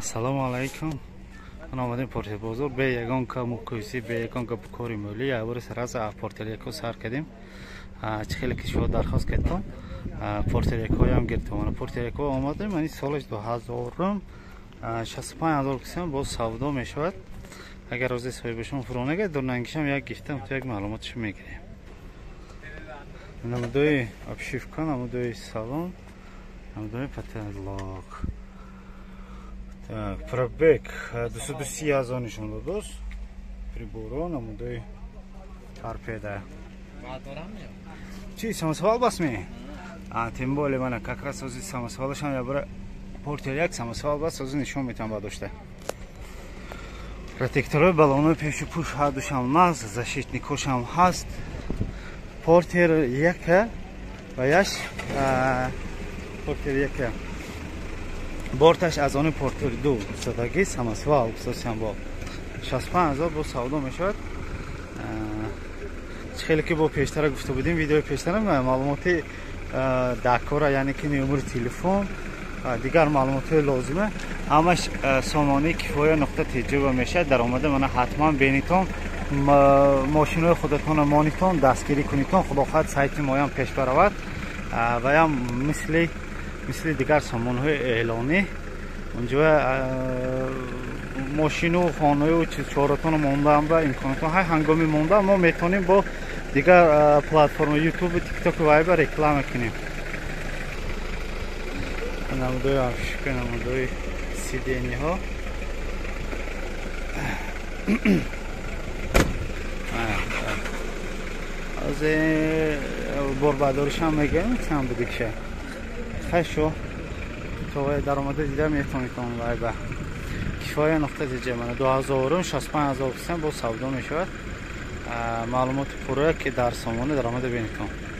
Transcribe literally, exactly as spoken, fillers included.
Ассалому алайкум. Ман омадем портер бозор бе ягон ка мукоиси бе ягон ка кори моли я бори сараза портер яко сар кадем. Чи хеле ки шумо дархост кардам. Портер яко ям гирдам. Ман портер яко омадем. Ман солаш ду ҳазор шасту панҷ ҳазор кисам боз савдо мешавад. Агар рози соҳиби шумо фурӯ нагад дурнангишам як гифтам то як маълумоташо мегирем. Намудои обшивка, намудои салон, намудои потолок. Так, пробег двести двадцать ҳазор нишон додост. Приборо, намудои торпеда. Чи самосвал басме? А, тем более мана как раз сози самосвалашам я бара портер як самосвал бас сози нишон метавам бардошта. Протекторои баллонои пешу пуш ҳардушам нағз, защитникошам ҳаст. Портер яка ва яш портер яка. Борташ аз они портер ду садаги самосвал кусосиам бо шасту панҷ ҳазор бо савдо мешавад. Чи хеле ки бо пештара гуфта будем видеои пештара маълумоти дакора яъне ки номери телефон дигар маълумоти лозима ҳамаш сомони кифоя нуқта тҷ мешавад. дар омада мана ҳатман бенитон мошинои худатона монитон дастгирӣ кунитон худохоҳад сайти моям пеш баравад ва ям мисли мисли дигар сомонҳои эълонӣ унҷо мошину хонаю чоратону мондаамра имконотон ҳай ҳангоми монда мо метавонем бо дигар платформа ютуб тикток вайбер реклама кунем. намудои обшивка, намудои сиденияҳо. аз борбардоришам мегӯем чанд буди киша хайшо то даромада дида метавонед он вайбер кифоя нуқта тҷ мана ду ҳазор шасту панҷ ҳазор кисам бо савдо мешавад. маълумоти пурра ки дар сомона даромада бенитон.